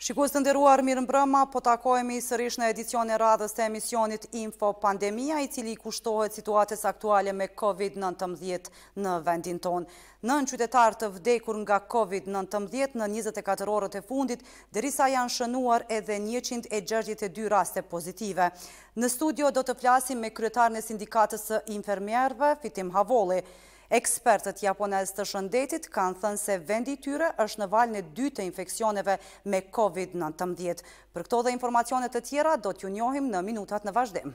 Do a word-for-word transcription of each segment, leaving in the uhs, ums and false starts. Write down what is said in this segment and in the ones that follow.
Shikues të nderuar, mirëmbrëma, po takohemi sërish në edicion e radhës të emisionit Info Pandemia, i cili kushtohet situatës aktuale me COVID nëntëmbëdhjetë në vendin tonë. Nëntë qytetarë të vdekur nga COVID nëntëmbëdhjetë në njëzet e katër orët e fundit, derisa janë shënuar edhe njëqind e gjashtëdhjetë e dy raste pozitive. Në studio do të flasim me kryetarën e sindikatës së infermierëve, Fitim Havolli. Ekspertët japonez të shëndetit kanë thënë se vendi i tyre është në valën e dytë të infeksioneve me COVID nëntëmbëdhjetë. Për këto dhe informacionet të tjera do t'ju njohim në minutat në vazhdim.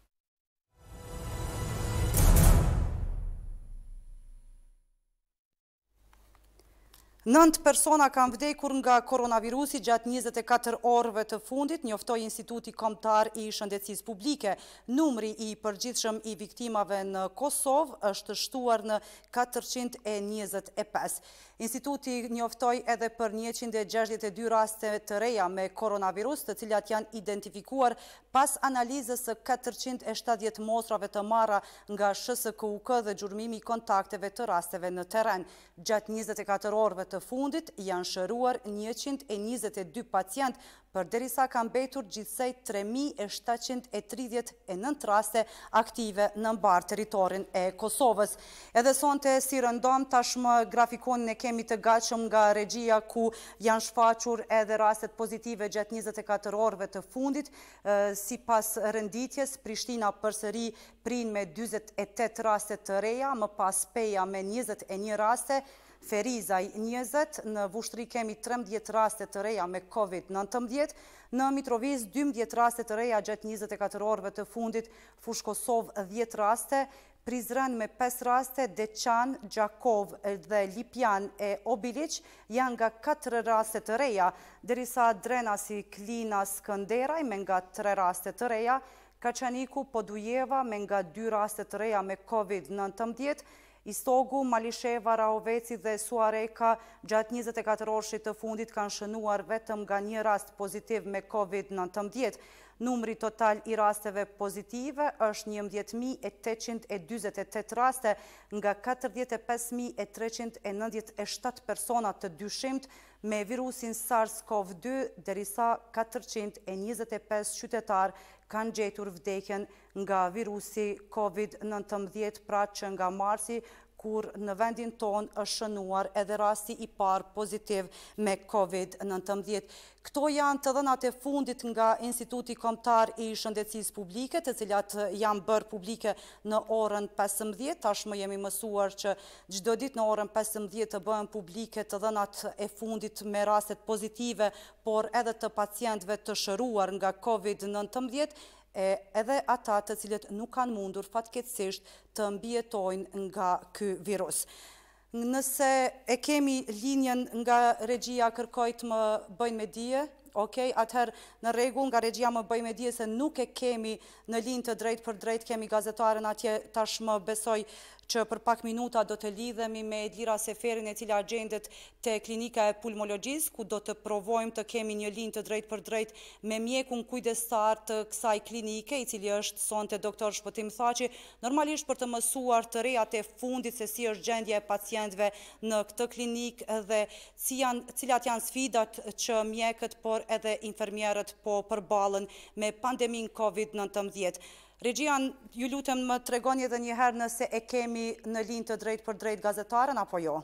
Nëntë persona kanë vdekur nga koronavirusi gjatë njëzet e katër orëve të fundit, njoftoi Instituti Kombëtar i Shëndetësisë Publike. Numri i përgjithshëm i viktimave në Kosovë është shtuar në katërqind e njëzet e pesë. Instituti njoftoi edhe për njëqind e gjashtëdhjetë e dy raste të reja me koronavirus, të cilat janë identifikuar pas analizës së katërqind e shtatëdhjetë mostrave të marra nga S S K U K dhe gjurmimi i kontakteve të rasteve në terren. Gjatë njëzet e katër orëve të fundit janë shëruar njëqind e njëzet e dy pacient, përderisa kanë mbetur gjithsej tre mijë e shtatëqind e tridhjetë e nëntë raste aktive në mbar territorin e Kosovës. Edhe sonte si rëndom tashmë grafikonin e kemi të gatshëm nga regjia, ku janë shfaqur edhe rastet pozitive gjatë njëzet e katër orëve të fundit. Sipas renditjes, Prishtina përsëri prin me dyzet e tetë raste të reja, më pas Peja me njëzet e një raste, Ferizaj njëzet, në Vushtri kemi trembëdhjetë raste të reja me COVID nëntëmbëdhjetë, në Mitroviz dymbëdhjetë raste të reja gjatë njëzet e katër orëve të fundit, Fush Kosovë dhjetë raste, Prizren me pesë raste, Deçan, Gjakov dhe Lipjan e Obiliq janë nga katër raste të reja, derisa Drenasi, Klina, Skënderaj me nga tre raste të reja, Kaçaniku, Podujeva me nga dy raste të reja me COVID nëntëmbëdhjetë, Istogu, Malisheva, Raoveci dhe Suareka gjatë njëzet e katër orëshit të fundit kanë shënuar vetëm nga një rast pozitiv me COVID nëntëmbëdhjetë. Numri total i rasteve pozitive është njëmbëdhjetë mijë e tetëqind e dyzet e tetë raste nga katërdhjetë e pesë mijë e treqind e nëntëdhjetë e shtatë persona të dyshimt me virusin SARS CoV dy, derisa katërqind e njëzet e pesë qytetar kanë gjetur vdekjen nga virusi COVID nëntëmbëdhjetë, pra që nga marsi, kur në vendin tonë është shënuar edhe rasti i parë pozitiv me COVID nëntëmbëdhjetë. Këto janë të dhënat e fundit nga Instituti Kombëtar i Shëndetësisë Publike, të cilat janë bërë publike në orën pesëmbëdhjetë. Tashmë jemi mësuar që çdo ditë në orën pesëmbëdhjetë të bëhen publike të dhënat e fundit me rastet pozitive, por edhe të pacientëve të shëruar nga COVID nëntëmbëdhjetë, e edhe ata të cilët nuk kanë mundur fatkeqësisht të mbijetojnë nga ky virus. Nëse e kemi linjen nga regjia, kërkoj të më bëjnë me dije. Okej, atëherë në rregull, nga regjia më bëj me dije se nuk e kemi në linjë të drejtë për drejtë, kemi gazetaren atje. Tashmë besoj që për pak minuta do të lidhemi me Edlira Seferin, e cila gjendet te klinika e pulmologjisë, ku do të provojmë të kemi një linjë të drejtë për drejtë me mjekun kujdestar të kësaj klinike, i cili është sonte doktor Shpëtim Thaçi, normalisht për të mësuar të rejat e fundit se si është gjendja e pacientëve në këtë klinikë dhe cilat janë sfidat që mjekët, por edhe infermierët po përballen me pandemin COVID nëntëmbëdhjetë. Regjian, ju lutem më tregoni edhe një herë nëse e kemi në linjë të drejtë për drejtë gazetaren apo jo.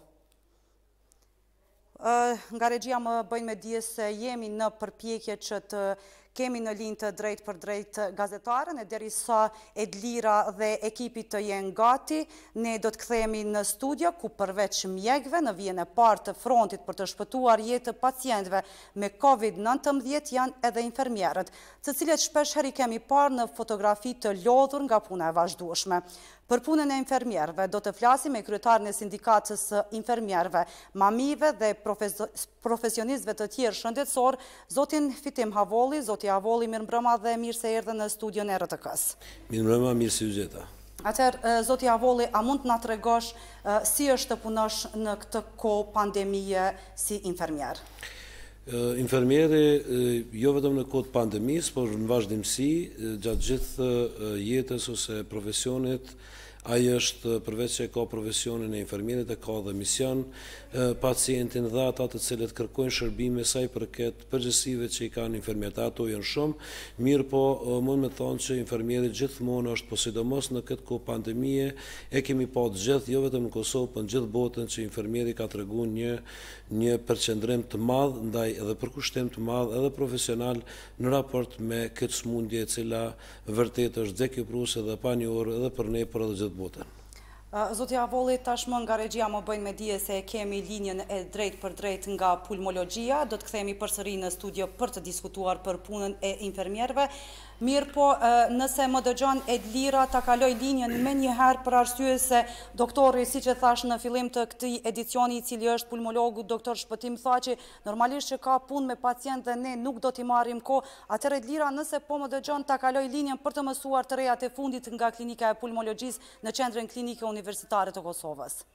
Nga regjia më bëjnë me dije se jemi në përpjekje që të kemi në linjë të drejtë për drejtë gazetaren, e derisa Edlira dhe ekipit të jenë gati, ne do të kthehemi në studio, ku përveç mjekëve në vijën e parë të frontit për të shpëtuar jetë të pacientëve me COVID nëntëmbëdhjetë janë edhe infermierët, të cilët shpesh herë i kemi parë në fotografi të lodhur nga puna e vazhdueshme. Për punën e infermierëve do të flasim me kryetarin e sindikatës së infermierëve, mamive dhe profesionistëve të tjerë shëndetësor, zotin Fitim Havolli. Zoti Havolli, mirëmbrëma dhe mirë se erdhe në studion e R T K-s. Mirëmbrëma, mirë se u gjeta. Atëherë, zoti Havolli, a mund të na tregosh si është të punosh në këtë kohë pandemie si infermier? Infermieri jo vetëm në kohë pandemisë, por në vazhdimsi gjatë gjithë jetës ose profesionit Ai është përveç që ka profesionin e infermierit e ka dhe mision pacientin dhe ata të cilët kërkojnë shërbime sa i përket përgjegjësive që i kanë infermierit. Ato janë shumë, mirë po mund me thonë që infermierit gjithmonë është, po sidomos në këtë kohë pandemie, e kemi pa të gjithë, jo vetëm në Kosovë, por në gjithë botën që infermieri ka treguar një një përqendrim të madh ndaj edhe përkushtim të madh edhe profesional në raport me këtë smundje e cila vërtet është dekipruese dhe panjohur edhe për ne për edhe gjithë botën. Zotja Avolli, tashmë nga regjia më bëjnë me dije se kemi linjën e drejt për drejt nga pulmologjia. Do të kthehemi përsëri në studio për të diskutuar për punën e infermierëve. Mirë po, nëse më dëgjon Edlira, ta kaloj linjën me njëherë për arsye se doktori, si që thash në fillim të këtij edicioni, i cili është pulmologu, doktor Shpëtim, tha që normalisht që ka punë me pacient dhe ne nuk do t'i marrim kohë. Atëherë Edlira, nëse po më dëgjon, ta kaloj linjën për të mësuar të rejat e fundit nga klinika e pulmologjisë në qendrën klinike universitare të Kosovës.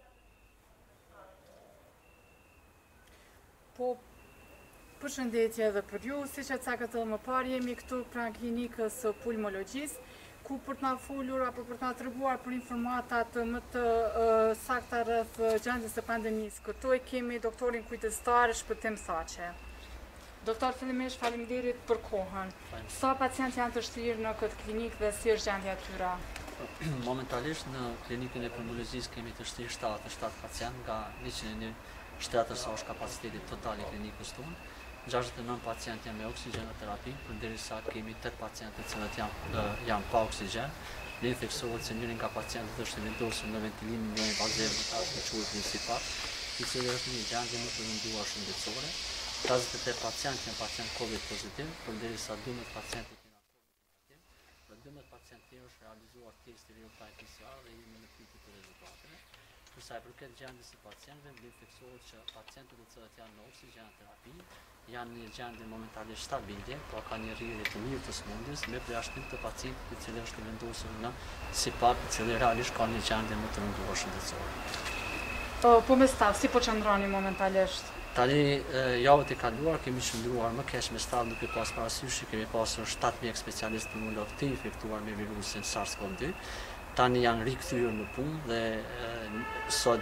Po, përshëndetje edhe për ju, si që cakët edhe më parë, jemi këtu pra klinikës pulmologjisë, ku për të na folur apo për të na treguar për informatat më të uh, sakta rreth gjendjes së pandemisë. Këtu e kemi doktorin kujdestar Shpëtim Saqe. Doktor, fillimisht faleminderit për kohën. Sa pacientë janë të shtirë në këtë klinikë dhe si është gjendja e tyre? Momentalisht në klinikën e pulmologjisë kemi të shtirë shtatëdhjetë e shtatë pacientë nga njëqind e një shtatëdhjetë sa është kapaciteti total i klinikës tonë. gjashtëdhjetë e nëntë pacientë janë me oksigjenoterapi, përderisa kemi tetë pacientë të cilët janë, janë pa oksigjen. Ne theksohet se njëri nga pacientët është vendosur në ventilimin në invaziv të quhet principal, i cili është një gjendje më të rënduar shëndetësore. Katëdhjetë e tetë pacientë janë pacientë Covid pozitiv, përderisa dymbëdhjetë pacientë janë pozitiv. Për dymbëdhjetë pacientë tjerë është realizuar testi real-time P C R dhe jemi në pritje të rezultateve. Për sa i përket gjendjes së pacientëve, ne theksohet që pacientët të cilët janë në oksigjenoterapi janë një gjendje momentalisht stabile, pra ka një rrjedhje të mirë të smundjes me përjashtim të pacientit i cili është vendosur në S I P A R, i cili realisht ka një gjendje më të rënduar shëndetësore. Po me staf, si po qëndroni momentalisht? Tani javët e kaluar kemi qëndruar më keq me staf duke pas parasysh që kemi pasur shtatë mijë specialistë pulmolog të infektuar me virusin SARS-CoV due. Tani janë rikthyer në punë dhe sot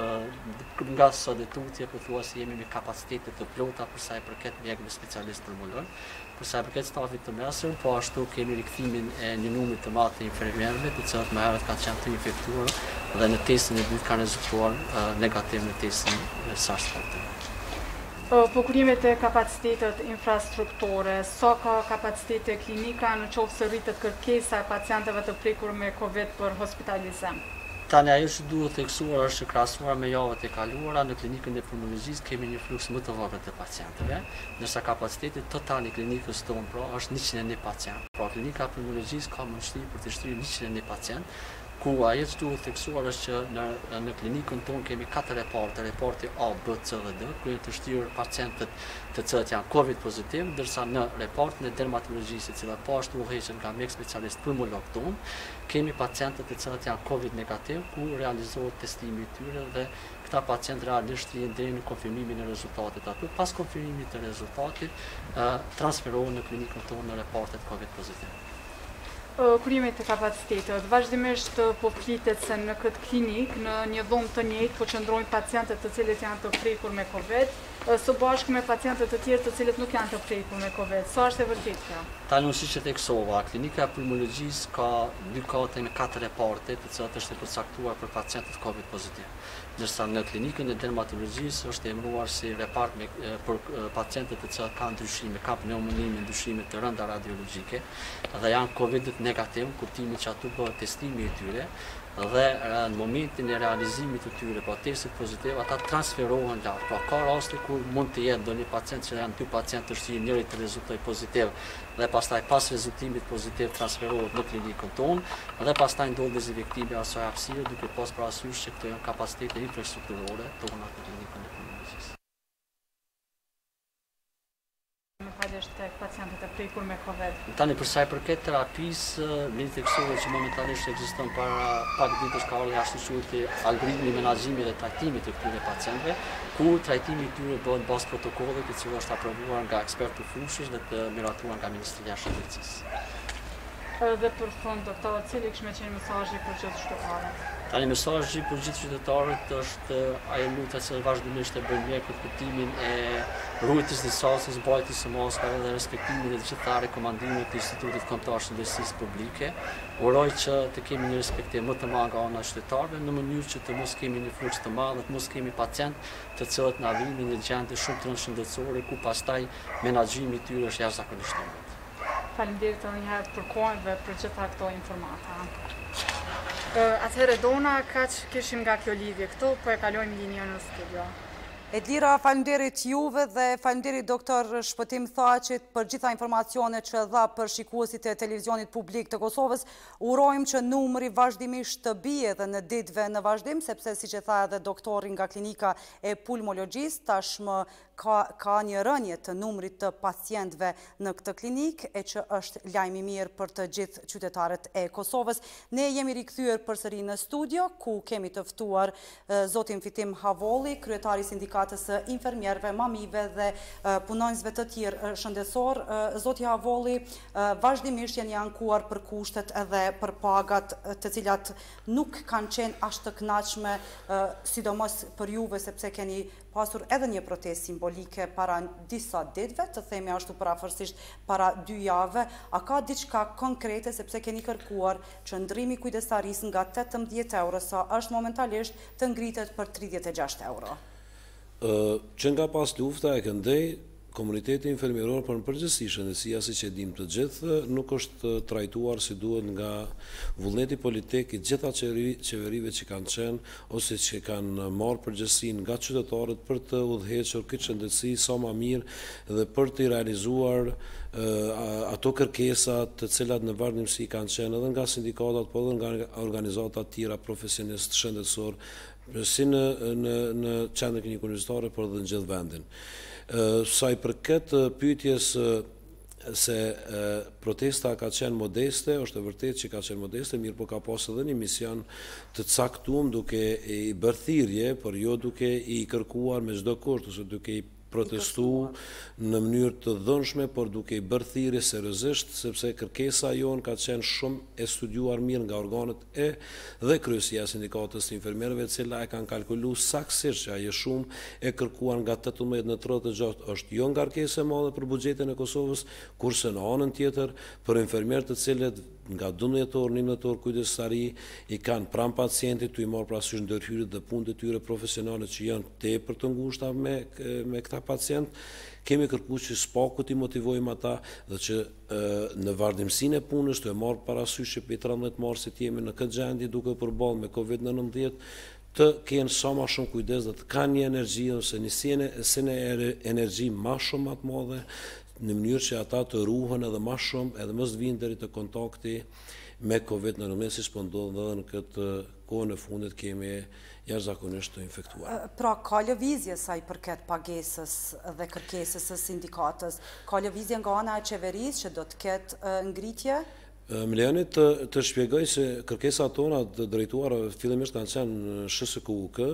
nga sot e tutje pothuajse jemi me kapacitete të plota për sa i përket mjekëve specialistë pulmolog. Për sa i përket stafit të mesëm, po ashtu kemi rikthimin e një numri të madh të infermierëve, të cilët më herët kanë qenë të infektuar dhe në testin e dytë kanë rezultuar negativ në testin e SARS-CoV due. Po kur jemi te kapacitetet infrastrukture, sa ka kapacitete klinika në qoftë se rritet kërkesa e pacientëve të prekur me Covid për hospitalizim? Tani ajo që duhet theksuar është që krahasuar me javët e kaluara në klinikën e pulmologjisë kemi një fluks më të vogël të pacientëve, ndërsa kapaciteti total i klinikës tonë pra është njëqind e një pacientë. Pra klinika e pulmologjisë ka mundësi për të shtrirë njëqind e një pacientë, ku ajo që duhet theksuar është që në, në klinikën tonë kemi katër reporte, reporti A, B, C dhe D, ku janë të shtirë pacientët të cilët janë Covid pozitiv, ndërsa në reportin e dermatologjisë, e cila po ashtu udhëheqen nga mjek specialist pulmolog tonë, kemi pacientët të cilët janë Covid negativ, ku realizohet testimi i tyre dhe këta pacientë realisht rrihen deri në konfirmimin e rezultatit aty. Pas konfirmimit të rezultatit, transferohen në klinikën tonë në reportet Covid pozitiv. Kur jemi të kapacitetet, vazhdimisht po flitet se në këtë klinik, në një dhomë të njëjtë, po qëndrojnë pacientët të cilët janë të prekur me Covid, së bashku me pacientët të tjerë të cilët nuk janë të prekur me Covid. Sa është e vërtetë kjo? Tani si që theksova, klinika e pulmologjisë ka dy kate me katër reporte, të cilat është e përcaktuar për pacientët Covid pozitiv. Ndërsa në klinikën e dermatologjisë është emëruar si repart me, për pacientët të cilët kanë ndryshime, ka pneumoni me ndryshime të rënda radiologjike dhe janë Covid negativ, kuptimi që aty bëhet testimi i tyre dhe në momentin e realizimit të tyre, pa testit pozitiv, ata transferohen larg. Pra ka raste ku mund të jetë ndonjë pacient që janë dy pacientë të shtirë, njëri të rezultojë pozitiv dhe pastaj pas rezultimit pozitiv transferohet në klinikën tonë dhe pastaj ndodh dezinfektimi asaj hapësire duke pas parasysh që këto janë kapacitete infrastrukturore tona në klinikën e pulmologjisë. Tek pacientët e prekur me Covid. Tani për sa i përket terapisë, ne theksohet që momentalisht ekziston para pak ditësh ka ardhur ashtu algoritmi menaxhimi dhe trajtimi të këtyre pacientëve, ku trajtimi i tyre bëhet bazë protokollit i cili është aprovuar nga ekspertë të fushës dhe të miratuar nga Ministria e Shëndetësisë. Dhe për fund, doktor, cili kishme qenë mesazhi për gjithë qytetarët? Tani mesazhi për gjithë qytetarët është ajo lutja që vazhdimisht e bën mjekët kuptimin e rrugës së sasës, mbajtjes së maskave dhe respektimin e të gjitha rekomandimeve të Institutit Kombëtar të Shëndetësisë Publike. Uroj që të kemi një respektim më të madh nga ana e qytetarëve në mënyrë që të mos kemi një fluks të madh, të mos kemi pacient të cilët na vinë në një gjendje shumë të rëndë shëndetësore ku pastaj menaxhimi i tyre është jashtëzakonisht i vështirë. Faleminderit edhe një herë për kohën dhe për gjitha këto informata. Atëherë dona, kaq kishim nga kjo lidhje këtu, po e kalojmë linjën në studio. Edlira, faleminderit juve dhe faleminderit doktor Shpëtim Thaqit për gjitha informacione që dha për shikuesit e televizionit publik të Kosovës. Urojmë që numri vazhdimisht të bie dhe në ditëve në vazhdim, sepse si që tha edhe doktori nga klinika e pulmologjisë, tashmë ka, ka një rënje të numrit të pacientëve në këtë klinik, e që është lajmi mirë për të gjithë qytetarët e Kosovës. Ne jemi rikthyer përsëri në studio, ku kemi të ftuar zotin Fitim Havolli, kryetari i sindikatës së infermierëve, mamive dhe punonjësve të tjerë shëndetësor. Zoti Havolli, vazhdimisht janë ankuar për kushtet edhe për pagat të cilat nuk kanë qenë as të kënaqshme, sidomos për juve, sepse keni pasur edhe një protestë simbolike para disa ditëve, të themi ashtu parafërsisht para dy jave. A ka diçka konkrete, sepse keni kërkuar që ndrimi kujdestarisë nga tetëmbëdhjetë euro sa është momentalisht të ngritet për tridhjetë e gjashtë euro? Që nga pas lufta e këndej, komuniteti infermieror për në përgjithësi shëndetësia, si që dim të gjithë, nuk është trajtuar si duhet nga vullneti politik i gjitha qeverive që kanë qenë, ose që kanë marrë përgjithësi nga qytetarët për të udhëhequr këtë shëndetësi sa ma mirë dhe për të realizuar ato kërkesat të cilat në vazhdimsi kanë qenë edhe nga sindikatat, po edhe nga organizatat tjera profesionist shëndetësor, si në, në, në qendrën klinikën universitare, por edhe në gjithë vendin. Sa i përket pyetjes se protesta ka qenë modeste, është e vërtet që ka qenë modeste, mirë po ka pas edhe një mision të caktuar duke i bërë thirrje, por jo duke i kërkuar me çdo kusht, ose duke i protestu në mënyrë të dhënshme, por duke i bërë thirrje seriozisht, sepse kërkesa jonë ka qenë shumë e studiuar mirë nga organet e dhe kryesia e sindikatës të infermierëve, e cila e kanë kalkuluar saktësisht që ajo shumë e kërkuar nga tetëmbëdhjetë në tridhjetë e gjashtë është jo ngarkesë e madhe për buxhetin e Kosovës, kurse në anën tjetër për infermierët të cilët nga dymbëdhjetë orë, njëmbëdhjetë orë kujdestari i kanë pranë pacientit, tu i marrë parasysh ndërhyrjet dhe punët e tyre profesionale që janë tepër të ngushta me, me këta pacient. Kemi kërkuar që spaku t'i motivojmë ata dhe që e, në vazhdimsinë e punës të e marrë parasysh që për tridhjetë marsit jemi në këtë gjendje duke përballë me kovid nëntëmbëdhjetë, të kenë sa ma shumë kujdes dhe të kanë një energji ose një sene energji ma shumë atë madhe, në mënyrë që ata të ruhen edhe ma shumë, edhe mos vinë deri të kontakti me kovid nëntëmbëdhjetë, siç po ndodh edhe në këtë kohën e fundit kemi jashtëzakonisht të infektuar. Pra ka lëvizje sa i përket pagesës dhe kërkesës së sindikatës, ka lëvizje nga ana e qeverisë që do të ketë ngritje? Më lejoni të, të shpjegoj se kërkesat tona të drejtuara fillimisht kanë qenë S S K U K,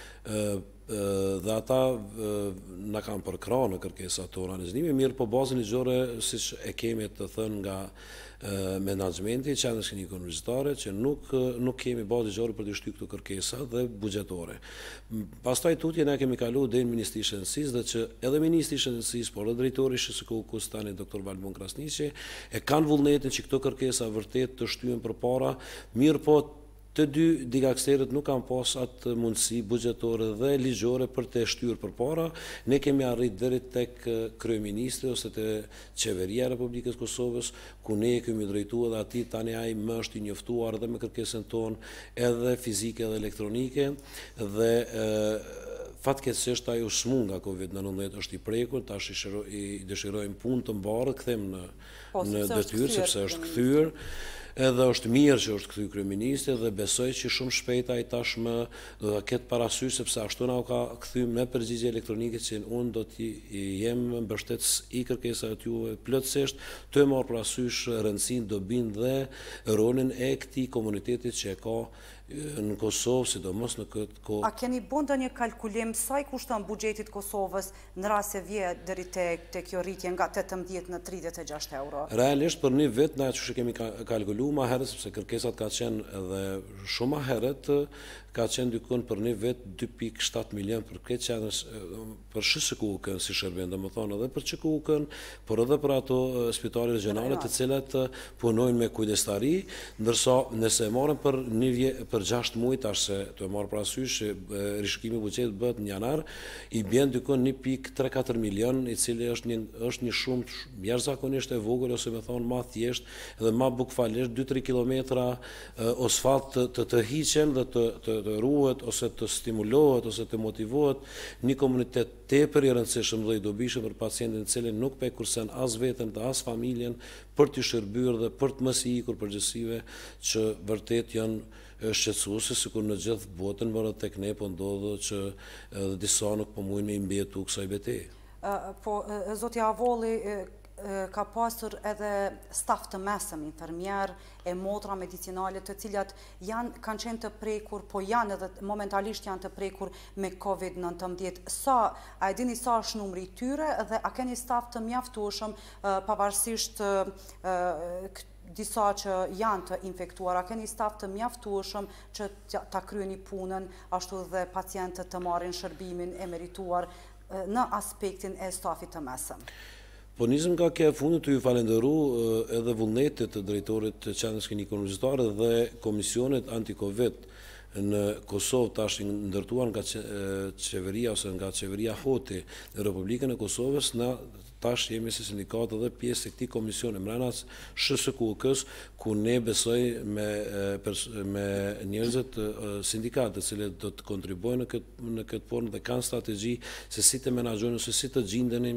dhe ata na kanë përkrahur në kërkesat tona në zgjidhje, mirë po bazën ligjore, siç e kemi të thënë nga menaxhmenti i qendrës klinikën universitare, që nuk nuk kemi bazë ligjore për të shtyr këto kërkesa dhe buxhetore. Pastaj tutje ne kemi kaluar deri në Ministrinë e Shëndetësisë, dhe që edhe Ministri i Shëndetësisë, por edhe drejtori i S S K U K-s tani doktor Valbon Krasniqi e kanë vullnetin që këto kërkesa vërtet të shtyhen përpara, mirë po të dy digaksterët nuk kanë pas atë mundësi buxhetore dhe ligjore për të shtyrë përpara. Ne kemi arrit deri tek kryeministri ose te qeveria e Republikës Kosovës, ku ne kemi drejtuar dhe atij tani ai më është i njoftuar edhe me kërkesën tonë, edhe fizike dhe elektronike, dhe e, fatkeqësisht ajo smu nga kovid nëntëmbëdhjetë është i prekur, tash i dëshirojmë punë të mbarë, kthejmë në, po, në detyrë, sepse është kthyer. Edhe është mirë që është kthy kryeministri dhe besoj që shumë shpejt ai tashmë do ta ketë parasysh, sepse ashtu na u ka kthy me përgjigje elektronike që unë do të jem mbështetës i kërkesave të juve plotësisht, të marr parasysh rëndësinë, dobinë dhe rolin e këtij komuniteti që e ka në Kosovë, sidomos në këtë kohë. A keni bën ndonjë kalkulim sa i kushton buxhetit Kosovës në rast se vje deri te kjo rritje nga tetëmbëdhjetë në tridhjetë e gjashtë euro? Realisht për një vit na që kemi kalkuluar më herët, sepse kërkesat ka qenë edhe shumë më herët, ka qenë dykun për një vit dy pikë shtatë milion për këtë qenës, për S K U-kën si shërbim, dhe më thonë edhe për Q K U-kën, por edhe për ato spitale regionale të cilat punojnë me kujdestari, ndërsa nëse e marrën për një vje, për gjashtë muaj, tash se të marrë parasysh rishikimi i buxhetit bëhet në janar, i bën dykun një pikë tre katër milion, i cili është një është një shumë jashtëzakonisht e vogël, ose më thonë më thjesht dhe më bukfalisht dy tre kilometra asfalt të të hiqen dhe të të të ruhet ose të stimulohet ose të motivohet një komunitet tepër i rëndësishëm dhe i dobishëm për pacientin, i cili nuk pe kursen as veten dhe as familjen për të shërbyer dhe për të mos i ikur përgjithësive që vërtet janë shqetësuese, sikur në gjithë botën, por tek ne po ndodh që edhe disa nuk po mujnë me i mbetu kësaj betejë. Po zotja Avolli ka pasur edhe staf të mesëm, infermier, e motra medicinale, të cilat janë, kanë qenë të prekur, po janë edhe momentalisht janë të prekur me COVID nëntëmbëdhjetë. Sa, a e dini sa është numri i tyre dhe a keni staf të mjaftueshëm pavarësisht disa që janë të infektuar, a keni staf të mjaftueshëm që ta kryeni punën, ashtu dhe pacientët të marrin shërbimin e merituar në aspektin e stafit të mesëm? Po nisëm nga kjo e fundit të ju falenderu edhe vullnetit të drejtorit të qendrës klinike universitare dhe komisionet anti-Covid në Kosovë, tash ndërtuar nga qeveria ose nga qeveria Hoti në Republikën e Kosovës, na tash jemi si sindikat edhe pjesë e këtij komisioni mbrana S S K U-kës, ku ne besoj me me njerëzit sindikat të cilët do të kontribuojnë në këtë në këtë punë dhe kanë strategji se si të menaxhojnë ose si të gjendenim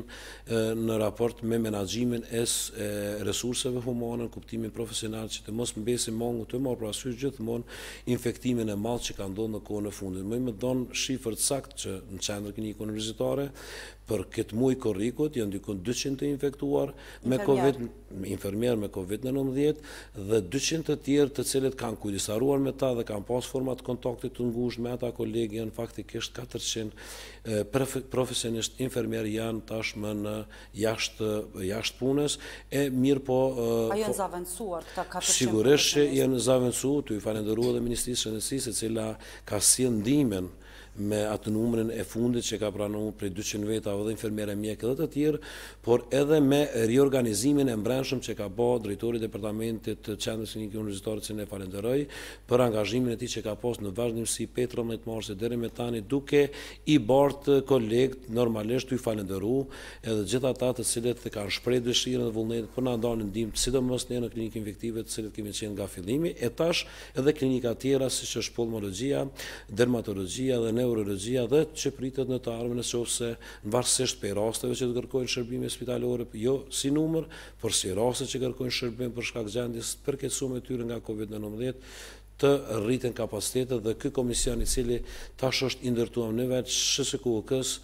në raport me menaxhimin e resurseve humane, kuptimin profesional, që të mos mbesim mungu të marrë parasysh gjithmonë infektimin e madh që ka ndodhur në kohën e fundit. Më më don shifrat saktë që në qendrën klinike universitare për këtë muaj korrikut janë dykon dyqind të infektuar me COVID, infermier me COVID nëntëmbëdhjetë dhe dyqind të tjerë të cilët kanë kujdestaruar me ta dhe kanë pas format kontaktit të ngushtë me ata kolegë, janë faktikisht katërqind profesionisht infermier janë tashmë në jashtë jashtë punës, e mirë po a janë zaventësuar këta katërqind? Sigurisht që janë zaventësuar, tu i falenderoj edhe Ministrisë së Shëndetësisë, e cila ka sjellë ndihmën me atë numrin e fundit që ka pranuar prej dyqind vetave dhe infermierë, mjekë dhe të tjerë, por edhe me riorganizimin e mbrëmshëm që ka bërë drejtori i departamentit të qendrës klinike universitare, që ne falenderoj për angazhimin e tij që ka pas në vazhdimsi pesëmbëdhjetë marsi deri me tani, duke i bartë kolegët, normalisht u falenderoj edhe gjithë ata të cilët kanë shprehur dëshirën dhe vullnetin për na ndalën ndihmë, sidomos ne në klinikë infektive të cilët kemi qenë nga fillimi, e tash edhe klinika tjera siç është pulmologjia, dermatologjia dhe neurologjia dhe që pritet në të ardhmen nëse varësisht për rasteve që të kërkojnë shërbime spitalore, jo si numër, por si raste që kërkojnë shërbim për shkak gjendjes të përkeqësuar të tyre nga COVID nëntëmbëdhjetë, të rriten kapacitetet dhe ky komision i cili tash është i ndërtuar në veç S S K U-kës,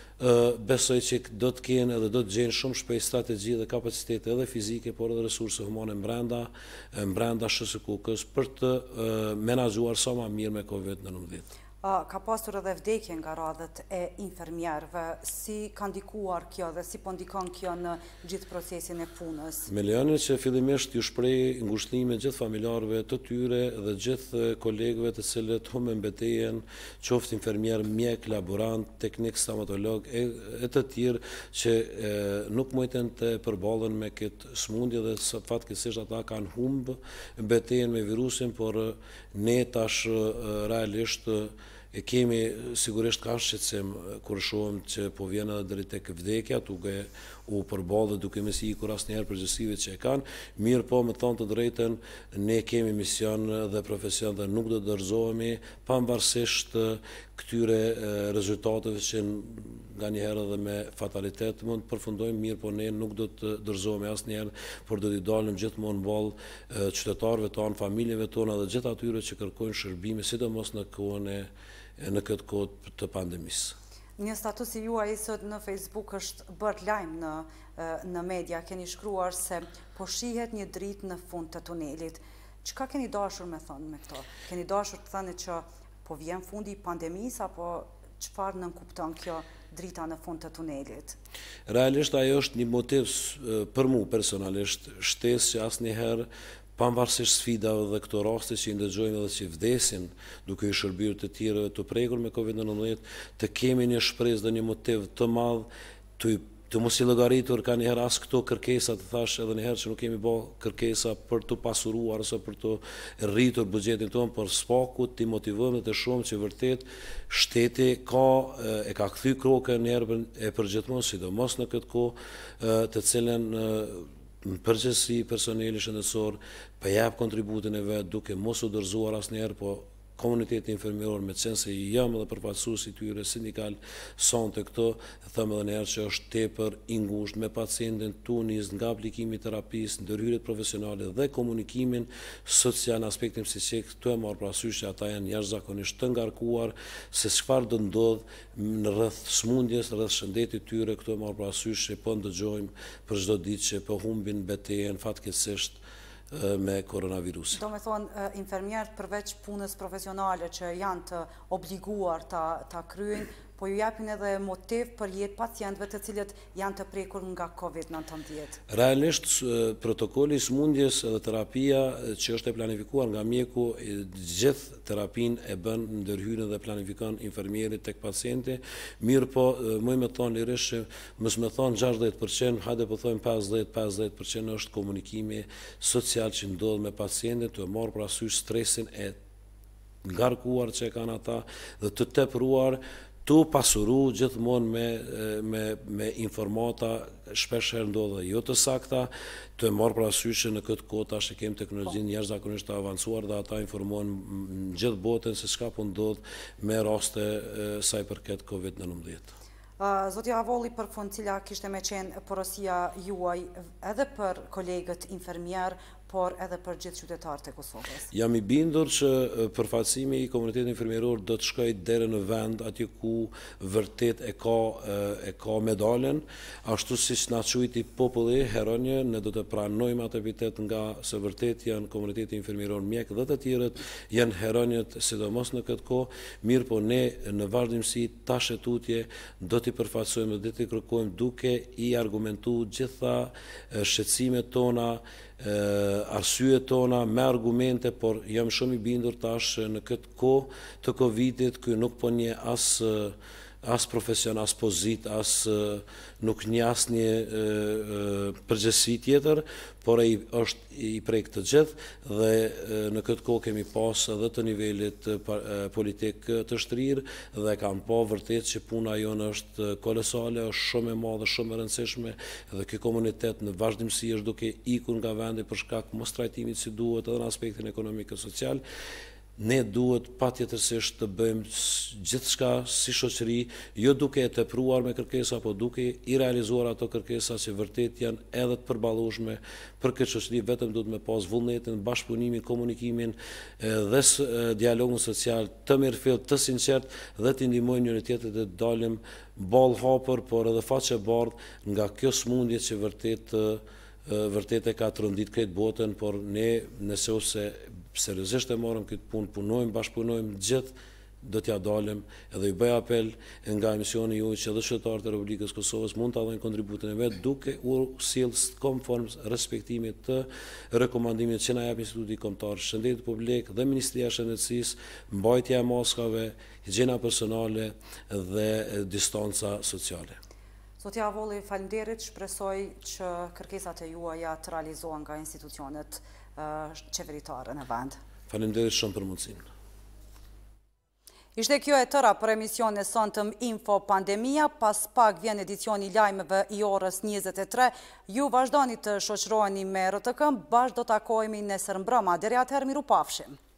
besoj që do të kenë edhe do të gjenë shumë shpejt strategji dhe kapacitete edhe fizike, por edhe resurse humane brenda brenda S S K U-kës për të menaxhuar sa më mirë me COVID nëntëmbëdhjetë. Ka pasur edhe vdekje nga radhët e infermierëve. Si ka ndikuar kjo dhe si po ndikon kjo në gjithë procesin e punës? Me lejonin që fillimisht ju shpreh ngushëllime gjithë familjarëve të tyre dhe gjithë kolegëve të cilët humbën betejën, qoftë infermier, mjek, laborant, teknik, stomatolog e, e të tjerë që e, nuk mujten të përballen me këtë smundje dhe fatkeqësisht ata kanë humbë betejën me virusin, por ne tash realisht e kemi sigurisht ka shqetësim kur shohim që po vjen edhe deri tek vdekja, duke u përballë duke mos i ikur asnjëherë përgjegjësive që e kanë. Mirë po, me thonë të drejtën, ne kemi mision dhe profesion dhe nuk do të dorëzohemi pavarësisht këtyre rezultateve që nganjëherë edhe me fatalitet mund të përfundojmë. Mirë po, ne nuk do të dorëzohemi asnjëherë, por do t'i dalim gjithmonë mball qytetarëve tonë, familjeve tona dhe gjithë atyre që kërkojnë shërbime, sidomos në kohën e në këtë kohë të pandemisë. Një status i juaj sot në Facebook është bërë lajm në në media, keni shkruar se po shihet një dritë në fund të tunelit. Çka keni dashur me thonë me këto? Keni dashur të thënë që po vjen fundi i pandemisë, apo çfarë nënkupton kjo drita në fund të tunelit? Realisht ajo është një motiv për mu personalisht, shtesë që asnjëherë pavarësisht sfidave dhe këto raste që i ndëgjojmë edhe që vdesin duke i shërbyer të tjerëve të prekur me kovid nëntëmbëdhjetë, të kemi një shpresë dhe një motiv të madh të të mos i llogaritur ka njëherë as këto kërkesa, të thash edhe njëherë që nuk kemi bë kërkesa për të pasuruar ose për të rritur buxhetin tonë, por spaku të motivojmë të shumë që vërtet shteti ka e ka kthy krokën në erën e përgjithmonë, sidomos në këtë kohë të cilën në përgjithësi personeli shëndetësor po jap kontributin e vet duke mos u dorëzuar asnjëherë, po komuniteti infermieror me qenë se jam edhe përfaqësues i tyre sindikal sonte këto, thëmë edhe njëherë që është tepër i ngushtë me pacientin tu nis nga aplikimi i terapisë, ndërhyrjet profesionale dhe komunikimin social në aspektin psiqik, këtu e marr parasysh që ata janë jashtëzakonisht të ngarkuar se çfarë do ndodh në rreth smundjes, rreth shëndetit tyre, këtu e marr parasysh që po ndëgjojmë për çdo ditë që po humbin betejën fatkeqësisht me koronavirusin. Do me thonë, infermierët përveç punës profesionale që janë të obliguar ta kryejnë, po ju japin edhe motiv për jetë pacientëve të cilët janë të prekur nga kovid nëntëmbëdhjetë. Realisht, protokolli i smundjes edhe terapia që është e planifikuar nga mjeku, gjithë terapin e bën ndërhyrjen dhe planifikon infermierit tek pacienti, mirë po, më me thonë lirisht që mos me thonë gjashtëdhjetë përqind, hajde po thojmë pesëdhjetë pesëdhjetë përqind është komunikimi social që ndodh me pacientin, të marrë parasysh stresin e ngarkuar që kanë ata dhe të tepruar tu pasuru gjithmonë me, me, me informata shpeshherë ndodhe jo të sakta, të marrë parasysh që në këtë kohë tash e kemi teknologjinë jashtëzakonisht të avancuar dhe ata informojnë gjithë botën se çka po ndodh me raste sa i përket kovid nëntëmbëdhjetë. Zotja Avolli, për fund, cila kishte me qenë porosia juaj edhe për kolegët infermier, por edhe për gjithë qytetarët e Kosovës? Jam i bindur që përfaqësimi i komunitetit infermieror do të shkojë deri në vend aty ku vërtet e ka e ka medalen, ashtu siç na quajti populli heronjë, ne do të pranojmë atë epitet nga se vërtet janë komuniteti infermieror mjek dhe të tjerët janë heronjët sidomos në këtë kohë, mirë po ne në vazhdimsi tash e tutje do t'i përfaqësojmë dhe t'i kërkojmë duke i argumentuar gjitha shqetësimet tona, arsyet tona me argumente, por jam shumë i bindur tash në këtë kohë të Covidit, ky nuk po një as as profesion, as pozit, as nuk një as një përgjegjësi tjetër, por ai është i prek të gjithë dhe në këtë kohë kemi pas edhe të nivelit politik të shtrirë dhe kam pa vërtet që puna jonë është kolosale, është shumë e madhe, shumë e rëndësishme dhe ky komunitet në vazhdimsi është duke ikur nga vendi për shkak mos trajtimit si duhet edhe në aspektin ekonomik e social. Ne duhet patjetërsisht të bëjmë gjithçka si shoqëri, jo duke e tepruar me kërkesa, po duke i realizuar ato kërkesa që vërtet janë edhe të përballueshme për këtë shoqëri, vetëm duhet me pas vullnetin, bashkëpunimin, komunikimin dhe dialogun social të mirëfill, të sinqert dhe të ndihmojmë njëri tjetrin të dalim ballë hapur, por edhe faqe bardhë nga kjo smundje që vërtet vërtet e ka trondit këtë botën, por ne nëse ose seriozisht e marrim këtë punë, punojmë, bashkëpunojmë gjithë, do t'ja dalim edhe i bëj apel nga emisioni juaj që edhe qytetarët e Republikës Kosovës mund të dhënë kontributin e vet duke u sjellë konform respektimit të rekomandimit që na jep Instituti Kombëtar Shëndetit Publik dhe Ministria e Shëndetësisë, mbajtja e maskave, higjiena personale dhe distanca sociale. Zotja Avolli, faleminderit, shpresoj që kërkesat e juaja të realizohen nga institucionet qeveritare në vend. Faleminderit shumë për mundësinë. Ishte kjo e tëra për emision e sonte Info Pandemia, pas pak vjen edicioni lajmeve i orës njëzet e tre. Ju vazhdoni të shoqëroheni me R T K, bashkë do takohemi nesër mbrëma. Deri atëherë, miru pafshim.